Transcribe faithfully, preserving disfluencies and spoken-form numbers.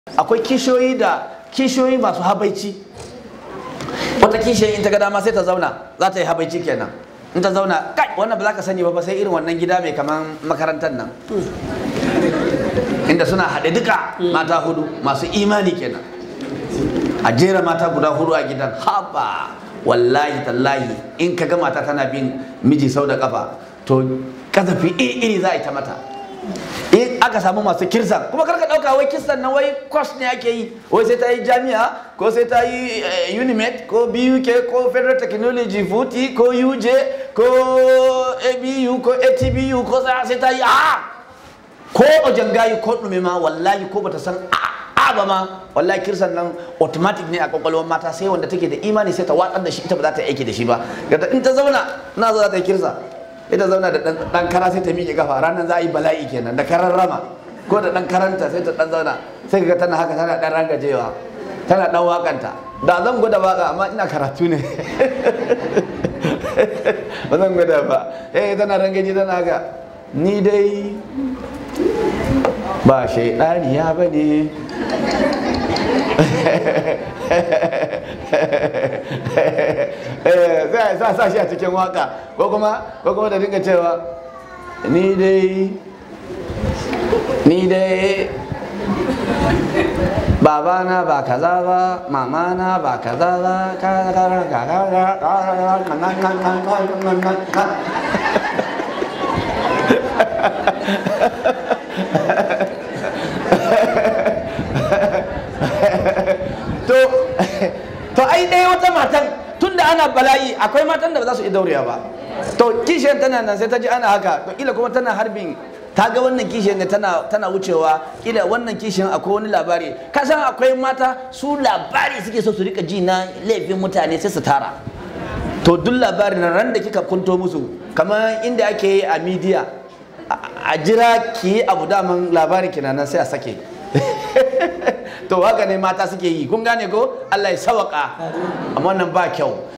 akwai kishiyoyi da kishiyoyi masu habaici. Wata kishiyoyi in ta ga dama sai ta zauna za ta yi habaici kenan. In ta zauna kai wannan ba za ka sani ba sai irin wannan gida mai kaman makarantar nan inda suna haɗe duka mata hudu masu imani kenan, a jera mata guda hudu a gidan. Haba wallahi tallahi in ka ga mata tana bin miji sau da kafa to kazafi iri iri za a yi ta mata. In aka samu masu kirsan, kuma karka dauka wai kirsan na wai course ne ake yi, wai sai ta yi jami'a ko sai ta yi Unimed ko B U K ko Federal Technology Futi ko U J ko A B U ko A T B U ko sai ta yi a ko ojangayi ko dume ma wallahi ko bata san a ba ma wallahi kirsan nan automatic ne a kwakwalwar mata, sai wanda take da imani sai ta watsar da shi, ita ba za ta yi aiki da shi ba. In ta zauna na zo za ta yi kirsa, ita zauna da dan kara sai ta miƙe kafa, ranar za a yi bala'i kenan da karan rama ko da dan karanta sai ta dan zauna sai ga tana haka tana dan rangajewa tana dan wakanta. Da zan gwada waka amma ina karatu ne ba zan gwada ba. Eh tana rangaje tana haka, ni dai ba shaidaniya ba ne zai sa sa shi a cikin waka ko kuma ko kuma da dinga cewa ni dai ni dai babana ba kaza ba, mamana ba kaza ba, to to ai dai wata matan tunda ana bala'i akwai matan da ba za su iya daurewa ba. To kishiyar tana nan sai ta ji ana haka, to kila kuma tana harbin, ta ga wannan kishiyar ne tana tana wucewa, kila wannan kishiyar akwai wani labari. Ka san akwai mata su labari suke so su rika ji na laifin mutane sai su tara. To duk labarin nan ran da kika kunto musu kamar inda ake yi a media, a jira ki yi abu daman labarin kina nan sai a sake to haka ne mata suke yi, kun gane ko? Allah ya sawaka, amma wannan ba kyau.